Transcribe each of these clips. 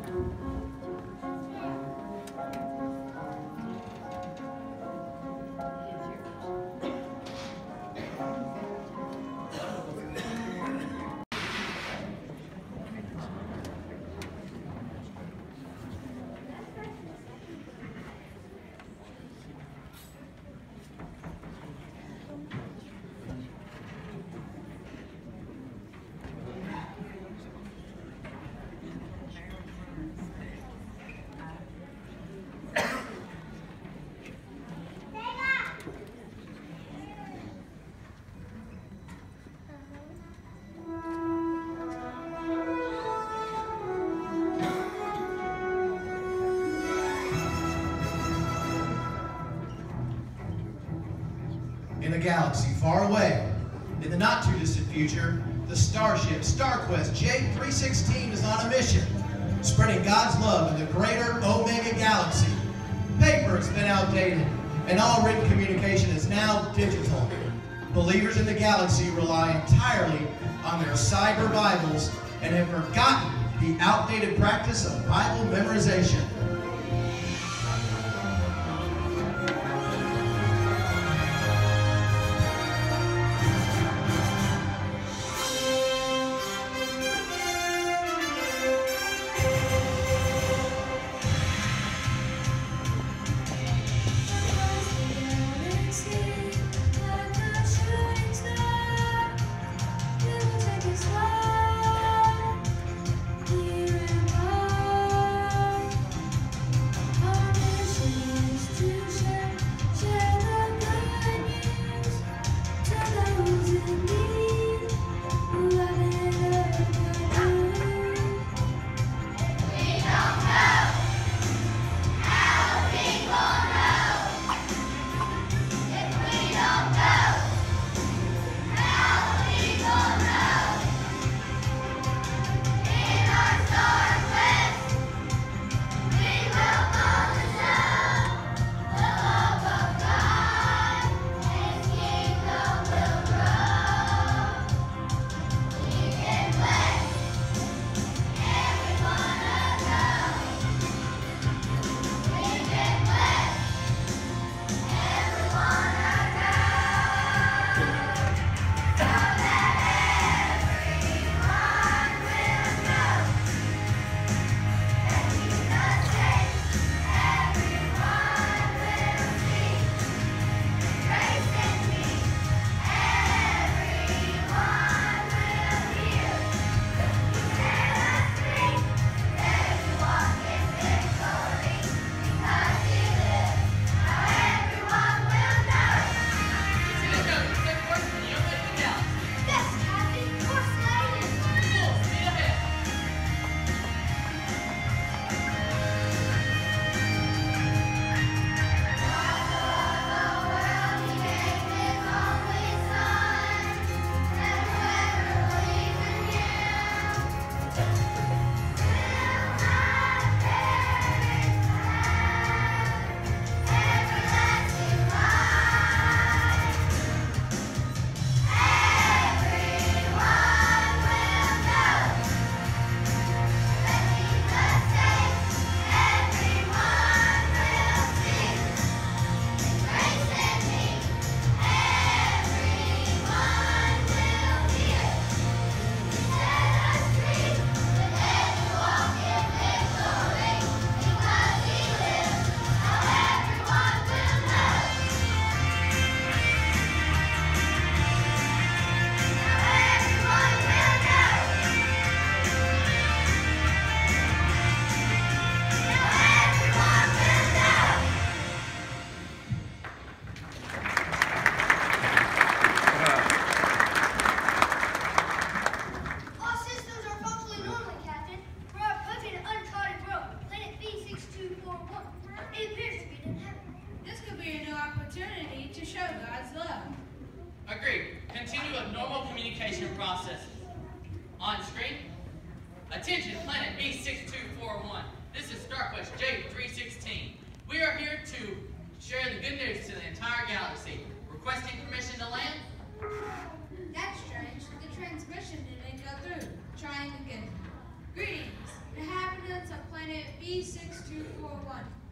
In a galaxy far away, in the not-too-distant future, the starship StarQuest J316 is on a mission, spreading God's love in the greater Omega Galaxy. Paper has been outdated, and all written communication is now digital. Believers in the galaxy rely entirely on their cyber Bibles and have forgotten the outdated practice of Bible memorization.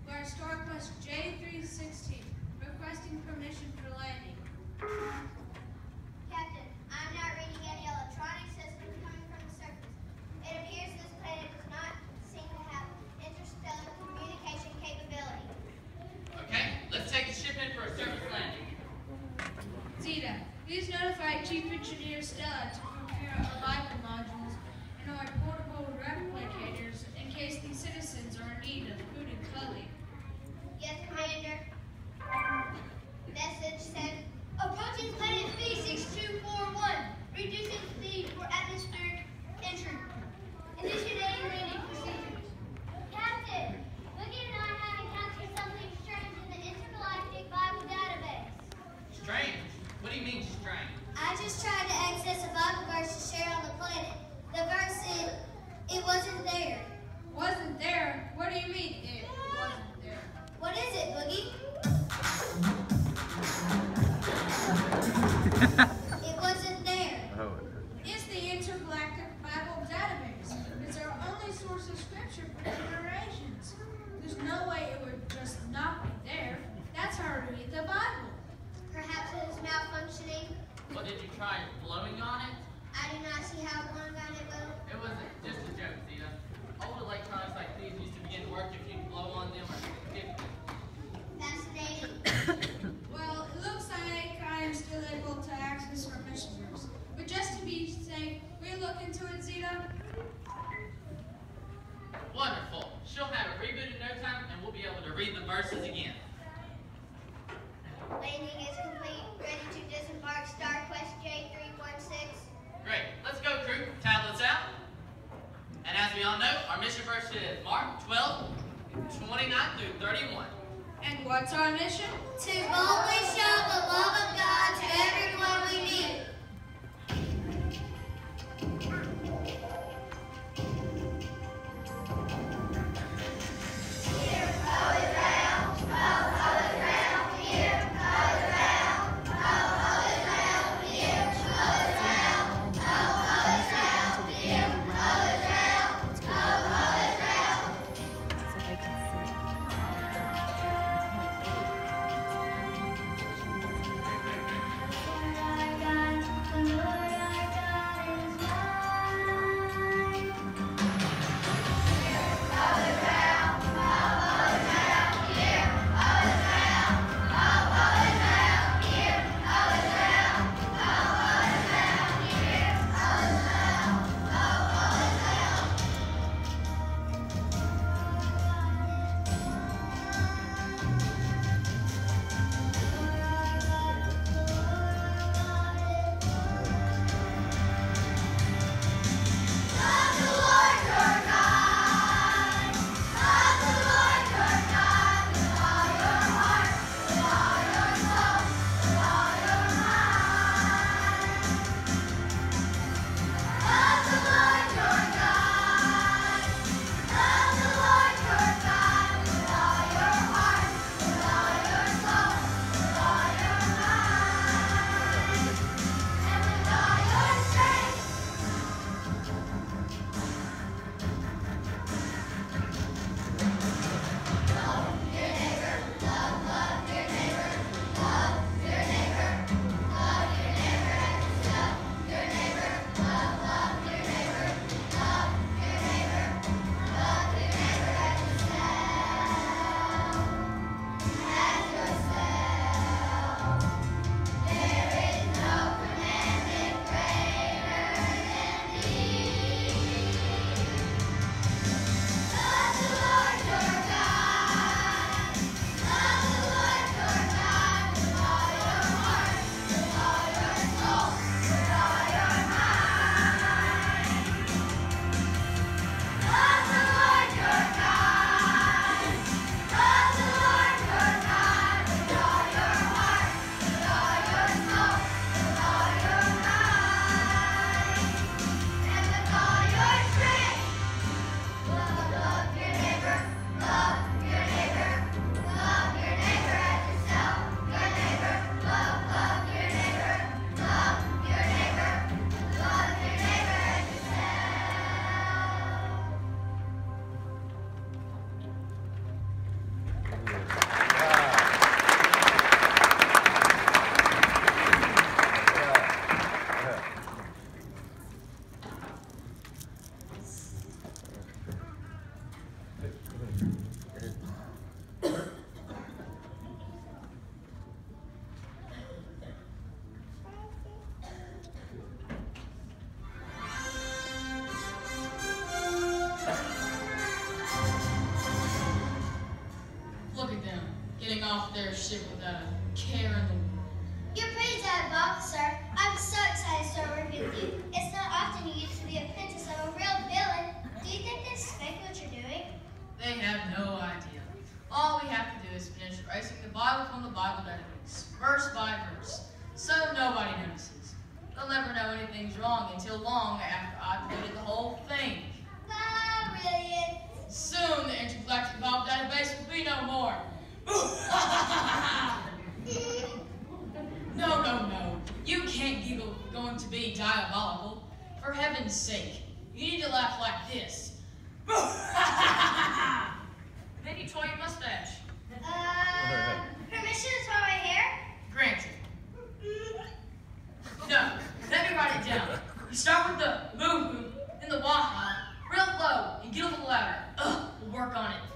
We're at StarQuest J316, requesting permission for landing. Captain, I'm not reading any electronic systems coming from the surface. It appears this planet does not seem to have interstellar communication capability. Okay, let's take the ship in for a surface landing. Zeta, please notify Chief Engineer Stella to prepare arrival modules and our portable replicators in case the citizens are in need of food and clothing. Yes, Commander. Message sent. Approaching planet B6241. Reducing speed for atmospheric entry. Initiating landing procedures. Captain, Wiggy and I have encountered something strange in the Intergalactic Bible database. Strange? What do you mean strange? I just tried to access a Bible verse to share on the planet. The verse said it wasn't there. Wasn't there? What do you mean it wasn't there? What is it, Boogie? It wasn't there. It's the Intergalactic Bible database. It's our only source of scripture for generations. There's no way it would just not be there. That's how to read the Bible. Perhaps it is malfunctioning. What, did you try blowing on it? I do not see how one on it will. It was just a joke, Zeta. Old electronics like these used to begin to work if you blow on them or hit them. Fascinating. Well, it looks like I am still able to access our missioners. But just to be safe, we'll look into it, Zeta. Wonderful. She'll have it rebooted in no time and we'll be able to read the verses again. Landing is complete. Ready to disembark StarQuest J316. Great. Let's go, crew. Tablets out. And as we all know, our mission verse is Mark 12:29 through 31. And what's our mission? To boldly show the love of God to everyone we meet. So I can see. off their ship without a care in the world. You're pretty diabolical, sir. I'm so excited to start working with you. It's not often you get to be apprentice of a real villain. Do you think this is fake what you're doing? They have no idea. All we have to do is finish erasing the Bible from the Bible database, verse by verse, so nobody notices. They'll never know anything's wrong until long after I've deleted the whole thing. Ah, brilliant. Soon the intergalactic Bible database will be no more. No. You can't giggle if you're going to be diabolical. For heaven's sake, you need to laugh like this. Then you twirl your mustache. Permission to twirl my hair? Granted. No, let me write it down. You start with the boom, then the wah, real low, and get a little louder. We'll work on it.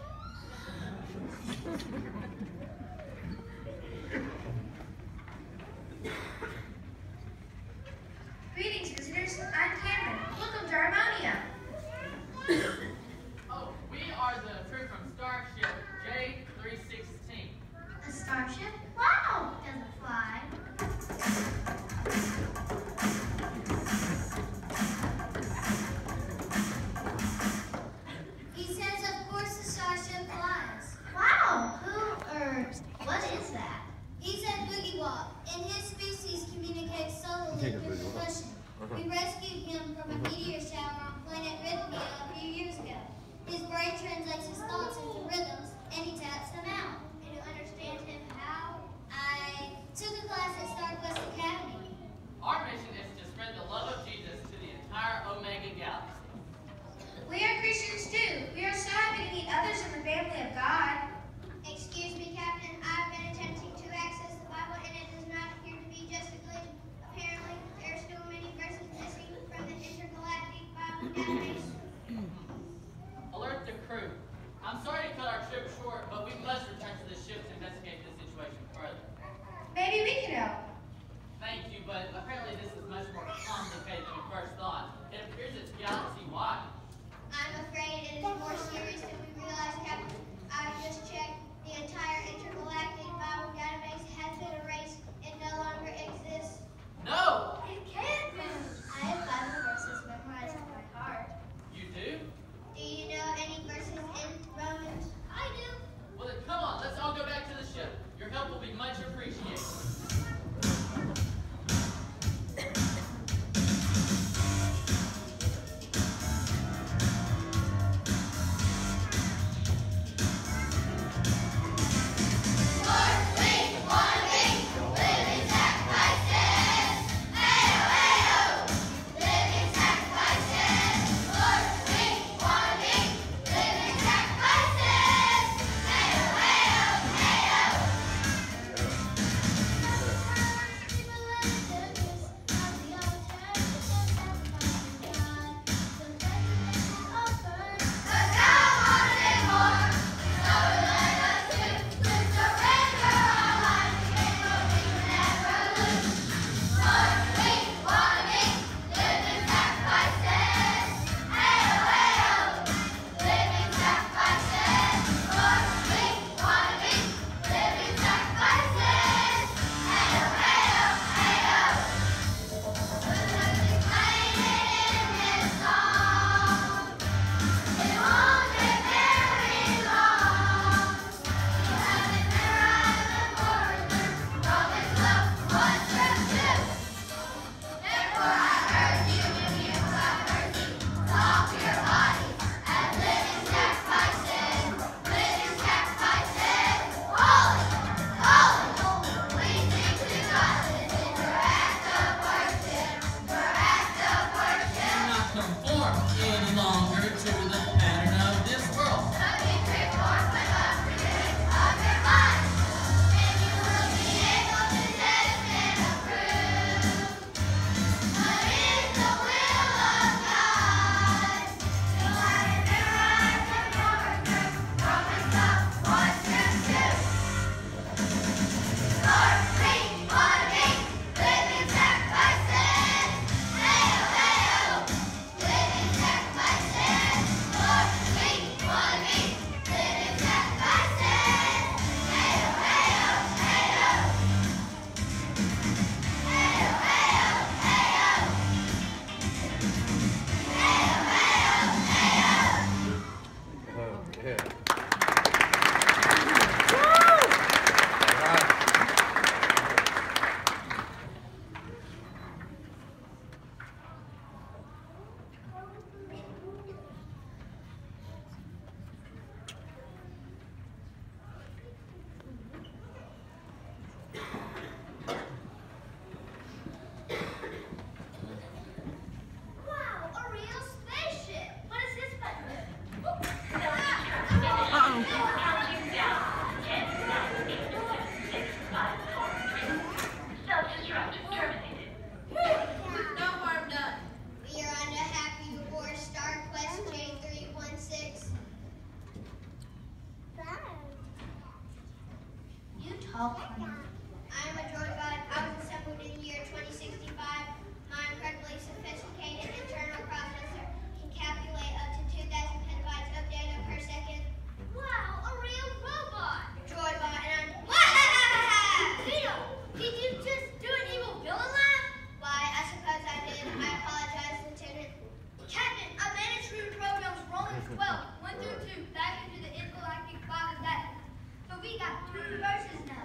Greetings, visitors. I'm Cameron. Welcome to Harmonia. Oh, we are the crew from Starship J316. A starship? Wow! Doesn't fly. He says, of course, the starship flies. Wow! What is that? He said boogie walk. And his species communicates solely through concussion. We rescued him from a meteor shower on planet Rhythmia a few years ago. His brain translates his thoughts into rhythms, and he taps them out. And you understand him how? I took a class at StarQuest Academy. Our mission is to spread the love of Jesus to the entire Omega Galaxy. We are Christians too. We are so happy to meet others in the family of God. Excuse me, Captain. I've been attempting to access the Bible, and it does not appear to be just a glitch. Apparently, there are still many verses missing from the intergalactic Bible database. Alert the crew. I'm sorry to cut our trip short, but we must return to the ship to investigate this situation further. Maybe we can help. Thank you, but apparently this is much more complicated than we first thought. It appears it's galaxy-wide. I'm afraid it is more serious than we realized, Captain. I just checked. The entire intergalactic Bible database has been erased. It no longer exists. No! It can't be. I have Bible verses memorized in my heart. You do? Do you know any verses in Romans? I do. Well then, come on, let's all go back to the ship. Your help will be much appreciated. Wow, a real spaceship. What does this button do? Self-destruct terminated. No harm done. We are on a happy before Star Quest J316. You talk, honey. I am a droidbot. I was assembled in the year 2065. My incredibly sophisticated internal processor can calculate up to 2,000 petabytes of data per second. Wow, a real robot! Droidbot, and I'm. Vito, did you just do an evil villain laugh? Why, I suppose I did. I apologize, Lieutenant. Captain, I managed to programs Romans 12, 1 through 2, back into the intergalactic cloud of that. So we got 3 verses now.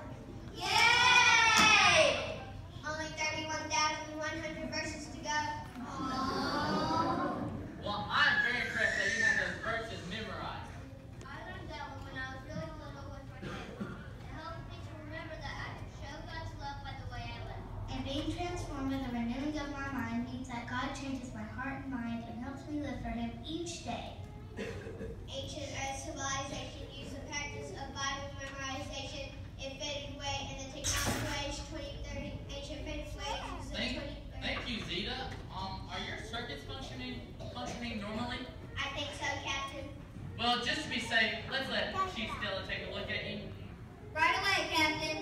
Yay! Only 31,100 verses to go. Aww. Well, I'm very impressed that you have those verses memorized. I learned that one when I was really little with my kids. It helped me to remember that I can show God's love by the way I live. And being transformed with the renewing of my mind means that God changes my heart and mind and helps me live for Him each day. Ancient Earth civilization used the practice of Bible memorization. It faded away in the technology age 2030. Ancient faded away into the 2030. Thank you, Zeta. Are your circuits functioning normally? I think so, Captain. Well, just to be safe, let's let Chief Stella take a look at you. Right away, Captain.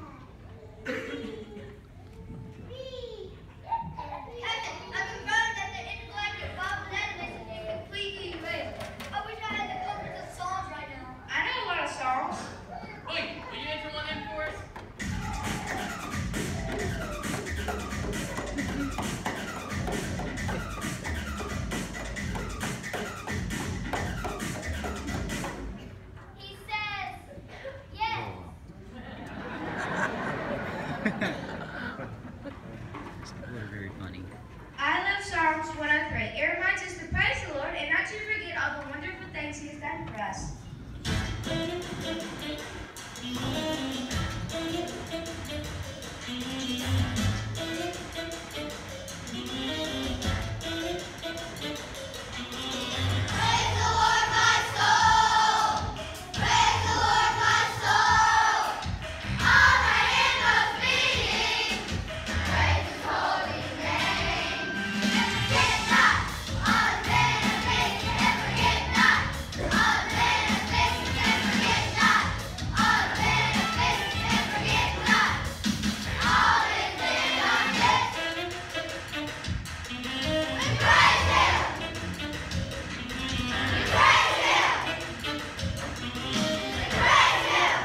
Captain, I confirmed that the intergalactic Bible database has been completely erased. I wish I had the coverage of Psalms right now. I know a lot of songs. Wait, will you enter one in for us? He says, yes. Very funny. I love Psalms when I pray. It reminds us to praise the Lord and not to forget all the wonderful things He has done for us. Praise the Lord, my soul. Praise the Lord, my soul. All my inmost being. Praise His holy name. Never forget not all the benefits. Never forget not all the benefits. Never forget not all the benefits. Never forget not all His benefits. We praise Him. We praise Him! We praise Him!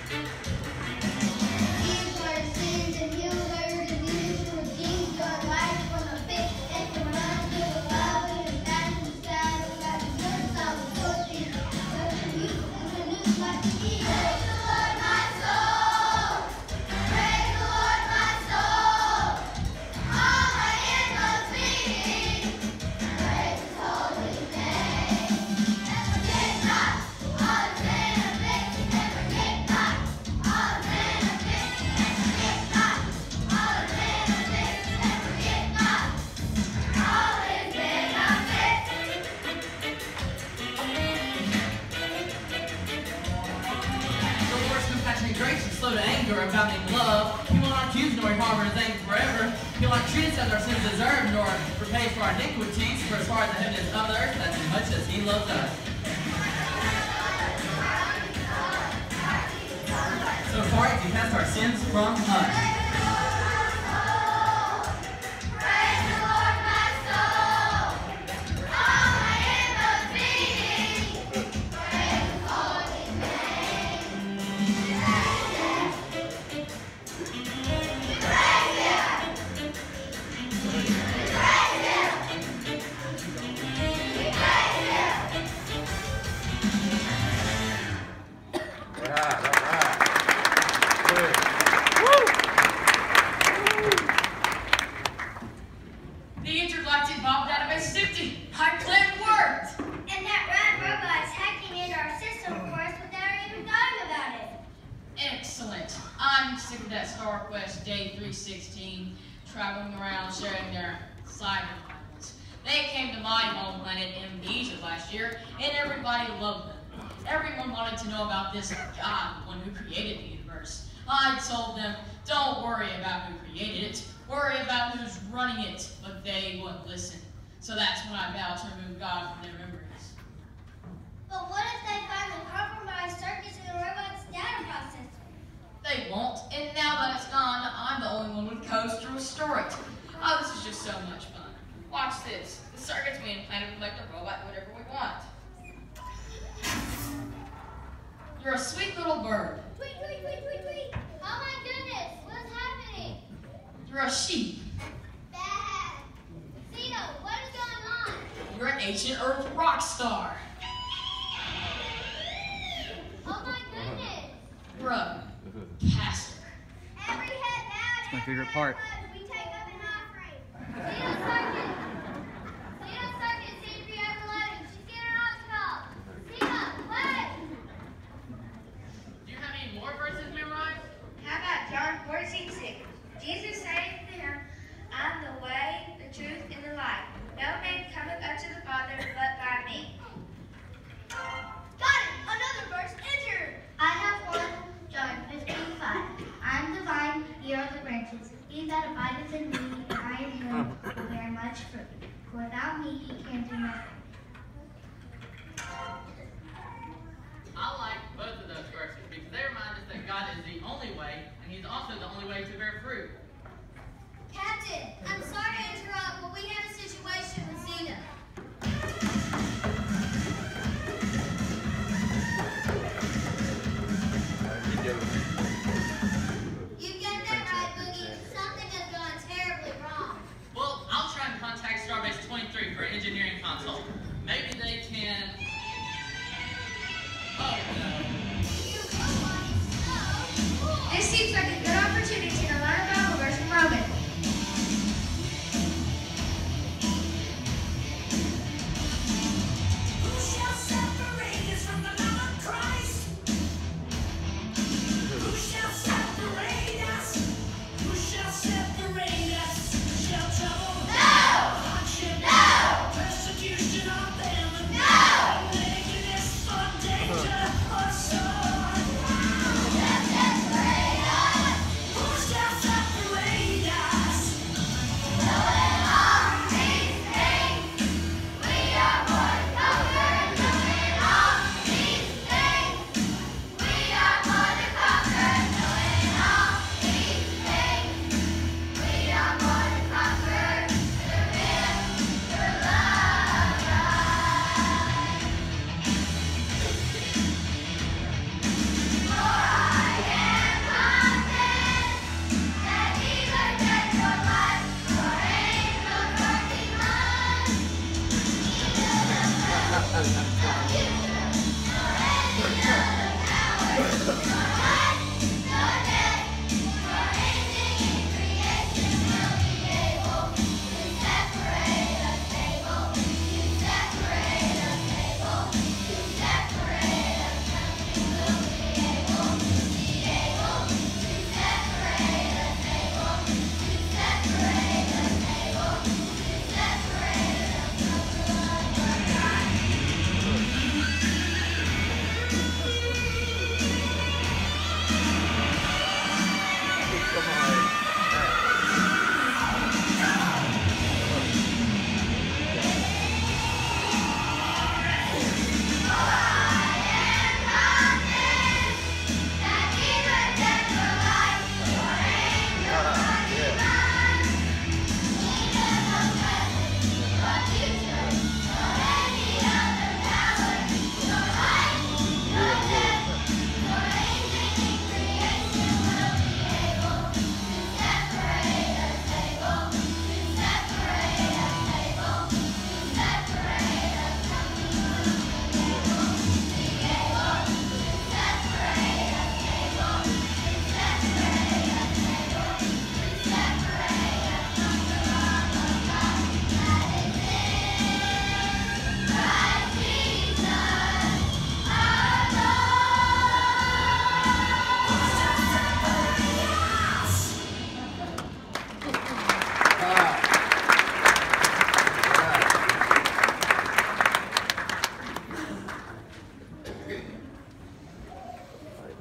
He for our sins and healed our diseases, redeemed your life from a pit and from unto the love and passion sad God deserves all the glory. But for you is a new life to be. Praise the Lord, my soul! Praise the Lord, my soul! All my inmost being, praise His holy name. Never forget not all the benefits. Never forget not all the benefits. Never forget not all the benefits. Never forget not all His benefits. The Lord's compassionate grace and slow to anger, abounding love. He will not accuse nor harbor his anger forever. He will not treat us as our sins deserve, nor repay for our iniquities. For as far as the heaven is above the earth, that's as much as He loves us. So far as He cast our sins from us. Praise the Lord, my soul. All my inmost being, praise His holy name. We praise Him. We praise Him. We praise Him. The intergalactic bomb database 50. Our plan worked. And that rad robot's hacking into our system for us without even knowing about it. Excellent. I'm sick of that Star Quest Day 316 traveling around sharing their cyber violence. They came to my home planet Amnesia last year, and everybody loved them. Everyone wanted to know about this God, the one who created the universe. I told them, don't worry about who created it, worry about who's running it, but they wouldn't listen. So that's when I vowed to remove God from their memories. But what if they find the compromised circuits in the robot's data processor? They won't, and now that it's gone, I'm the only one with codes to restore it. Oh, this is just so much fun. Watch this. The circuits we implanted will make the robot do whatever we want. You're a sweet little bird. Tweet, tweet, tweet, tweet, tweet. Oh my goodness, what's happening? You're a sheep. Bad. Zeno, what is going on? You're an ancient Earth rock star. Oh my goodness. You're a pastor. Every head bowed. That's my favorite part. We take up an offering. Zeno Circuit. Zeno Circuit, C3 overloading. She's getting her ox call. Zeno, wait. Do you have any more verses memorized? How about John 14:6? Jesus saith to him, I'm the way, the truth, and the life. No man cometh unto the Father but by me. Got it. Another verse entered. I have one, John 15:5. I am the vine, ye are the branches. He that abideth in me, and I in him, will bear much fruit. For without me ye can do nothing. I like both of those verses because they remind us that God is the only way, and He's also the only way to bear fruit. Captain, I'm sorry to interrupt, but we have a situation with Zena. You get that right, Boogie. Something has gone terribly wrong. Well, I'll try and contact Starbase 23 for an engineering consult. Maybe they can. Oh no. You robot is so cool. This seems like a good opportunity to learn about the verse from Roman.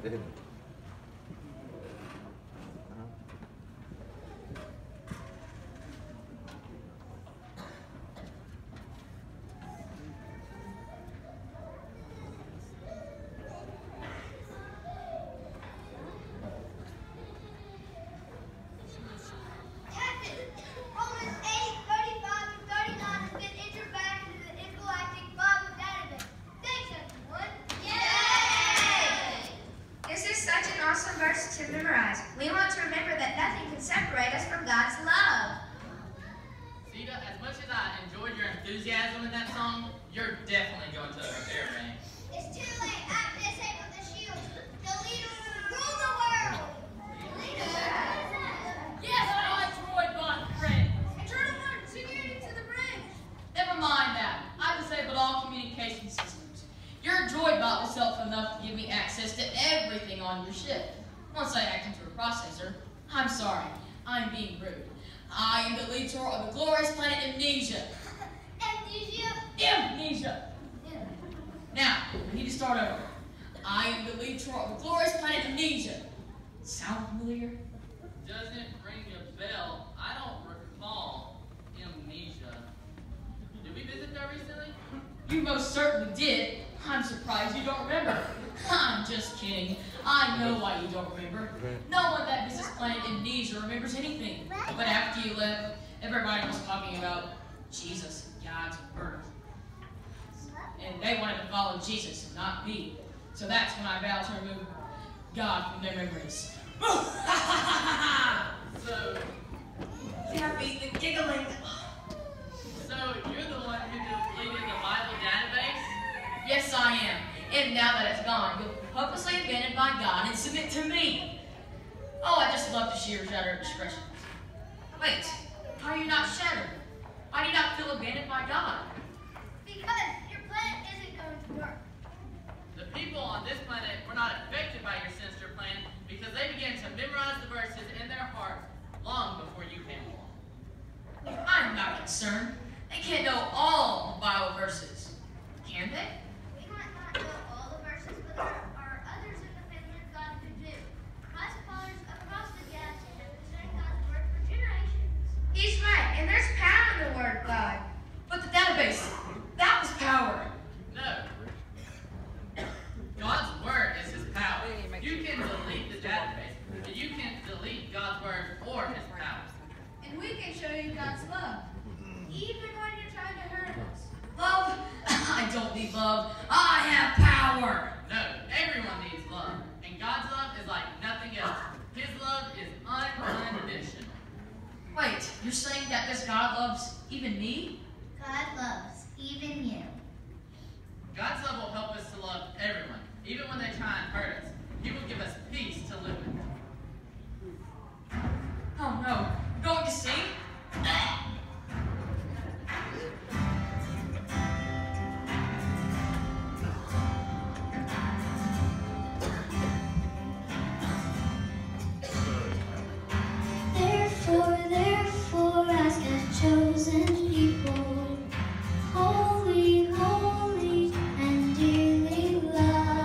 Captain, Romans 8:35-39 has been entered back into the Intergalactic Bible database. Thanks, everyone. Yay! This is such an awesome verse to memorize. We want to remember that nothing can separate us from God's love. Zeta, as much as I enjoyed your enthusiasm in that song, you're definitely going to a repair man. It's too late. I've disabled the shield. The leader will rule the world. Yes, I droid bot friend. Eternal One, security to the bridge. Never mind that. I disabled all communication systems. Your droid bot was helpful enough to give me access to everything on your ship. Once I hacked into a processor, I'm sorry, I'm being rude. I am the leader of the glorious planet Amnesia. Amnesia. Amnesia! Now, we need to start over. I am the leader of the glorious planet Amnesia. Sound familiar? Doesn't ring a bell. I don't recall Amnesia. Did we visit there recently? You most certainly did. I'm surprised you don't remember. I'm just kidding. I know why you don't remember. No one that visits planet Amnesia remembers anything. But after you left, everybody was talking about Jesus, God's birth. And they wanted to follow Jesus and not me. So that's when I vowed to remove God from their memories. So, Happy and giggling. so you're the one who deleted the Bible database? Yes, I am. And now that it's gone, you'll be purposely abandoned by God and submit to me. Oh, I just love to see your shattered expressions. Wait, how are you not shattered? Why do you not feel abandoned by God? Because your planet isn't going to work. The people on this planet were not affected by your sinister plan because they began to memorize the verses in their hearts long before you came along. I'm not concerned. They can't know all the Bible verses. Can they? We might not know all the verses, but there are others in the family of God who do. Christ fathers across the galaxy have been studying God's word for generations. He's right, and there's power in the Word of God. But the database, that was power. No. God's word is his power. You can delete the database, but you can't delete God's word or his power. And we can show you God's love, even when you're trying to hurt us. Love? I don't need love. I have power. No, everyone needs love, and God's love is like nothing else. His love is unconditional. Wait, you're saying that this God loves even me? God loves even you. God's love will help us to love everyone, even when they try and hurt us. He will give us peace to live with. Oh no, going to sing? Therefore, as God's chosen people, holy, holy, and dearly loved.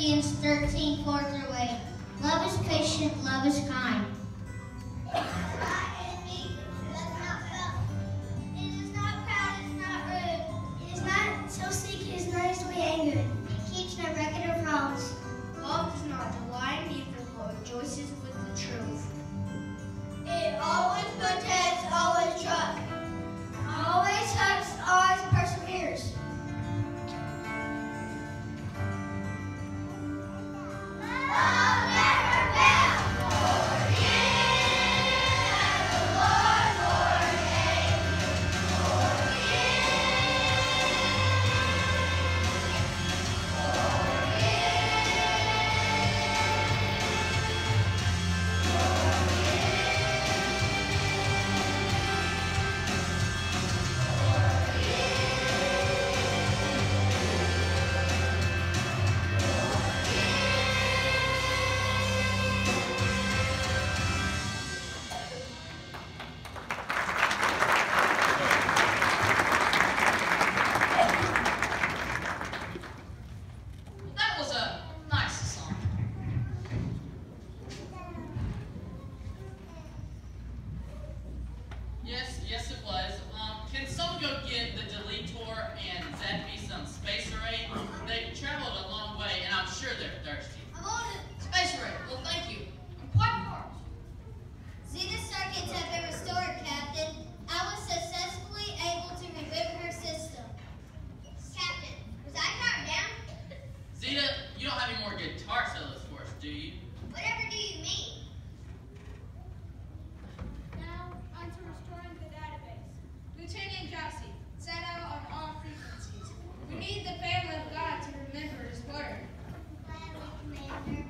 Corinthians 13, 4 through 8. Love is patient, love is kind. It is not proud, it is not rude. It is not self-seeking, it is not easily angered. It keeps no record of wrongs. Love does not delight in evil, but rejoices with the truth. It always protects, always trusts, always hopes, always perseveres. Love never fails, for you are the Lord ordained. For That was a nice song. Yes, it was. Can someone go get the Deletor and Zeppi some Spacer Aid? They traveled a long way, and I'm sure they're thirsty. I'm on it. Spacer Aid, well, thank you. I'm quite parched. Zeta circuits have been restored, Captain. I was successfully able to reboot her system. Captain, was I knocked down? Zeta, you don't have any more guitar solos for us, do you? Whatever do you mean? Now, on to restoring the database. Lieutenant Jossie, set out on all frequencies. We need the family of God to remember His word. Commander.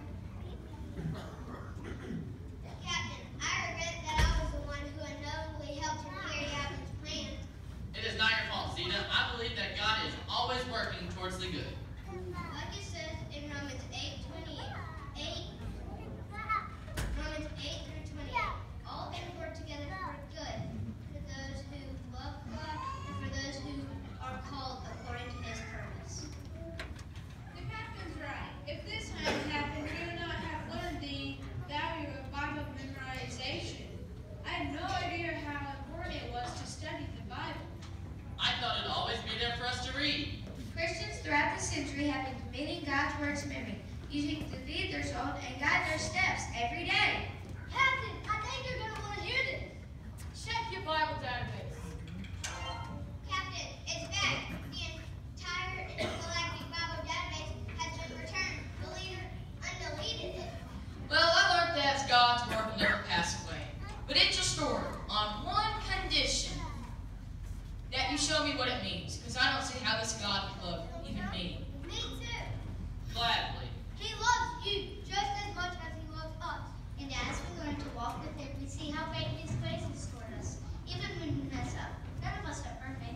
Captain, I regret that I was the one who unknowingly helped him carry out his plan. It is not your fault, Zeta. I believe that God is always working towards the good. Like it says in Romans 8:28, Romans 8 through 28, all things work together for good for those who love God and for those who are called according to His purpose. The captain's right. If this hadn't happened, we would not have learned the value of Bible memorization. I had no idea how important it was to study the Bible. I thought it'd always be there for us to read. Christians throughout the century have been committing God's word to memory, using to lead their soul and guide their steps every day. Captain, I think you're going to want to hear this. Check your Bible database. Captain, it's back. The entire Intergalactic Bible database has been returned. The leader undeleted it. Well, I learned that God's word will never pass away. But it's restored on one condition. That you show me what it means. Because I don't see how this God could love even me. Me too. Gladly. He loves you just as much as He loves us. And as we learn to walk with Him, we see how great His grace is toward us. Even when we mess up, none of us are perfect.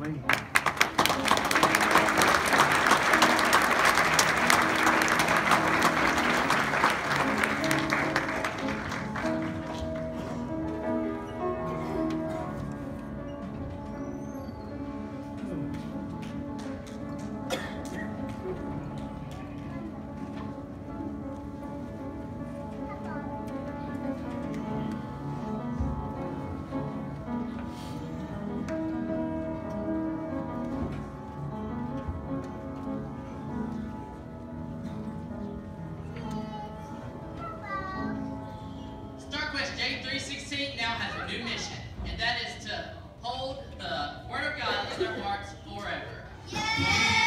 StarQuest J316 now has a new mission, and that is to hold the Word of God in their hearts forever. Yay!